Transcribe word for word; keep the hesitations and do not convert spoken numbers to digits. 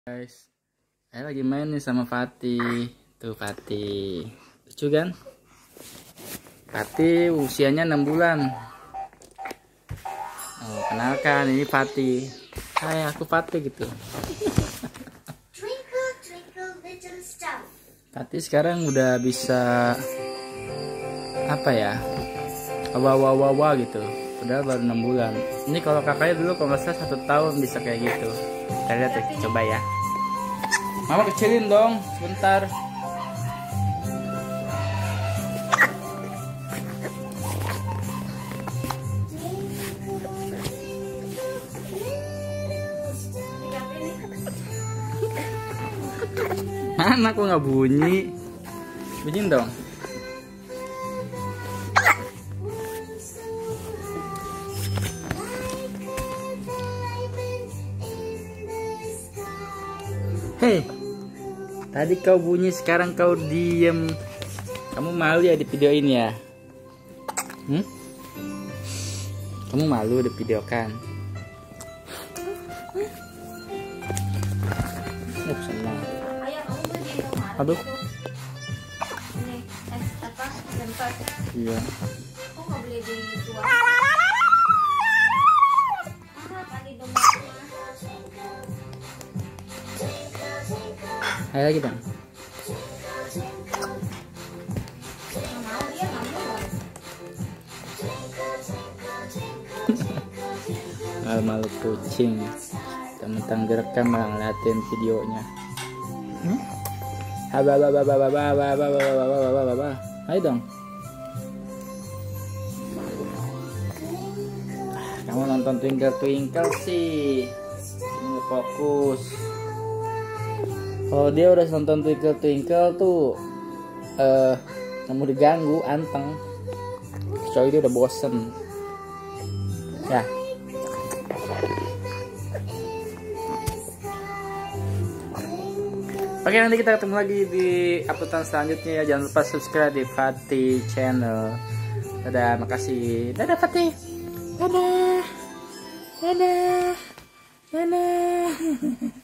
Guys, saya lagi main nih sama Fatih. Tuh Fatih, lucu kan? Fatih usianya enam bulan. Oh, kenalkan, ini Fatih. Hai, aku Fatih gitu. Fatih sekarang udah bisa apa ya? Wah wah wah wah gitu. Udah baru enam bulan. Ini kalau kakaknya dulu kalau nggak salah satu tahun bisa kayak gitu. Kita lihat ya, coba ya. Mama kecilin dong, sebentar. Mana kok nggak bunyi? Bunyiin dong. Hei, tadi kau bunyi, sekarang kau diem. Kamu malu ya di video ini ya? Hmm? Kamu malu di video kan? Oh, senang. Aduh. Ini es apa? Tempat. Iya. Kok nggak boleh dijual? Ah, tadi dong. Ayo lagi dong. Nggak mau, dia nggak mau. Malu kucing. Tentang direkam malah ngeliatin videonya. Hmm? Aba aba aba aba aba aba aba aba aba aba. Ayo dong. Kamu nonton Twinkle Twinkle sih. Ini fokus. Kalau dia udah nonton Twinkle Twinkle tuh eh kamu diganggu, anteng. Kecuali dia udah bosen. Ya. Oke, nanti kita ketemu lagi di uploadan selanjutnya ya. Jangan lupa subscribe di Fatih channel. Dadah, makasih. Dadah Fatih. Dadah. Dadah. Dadah.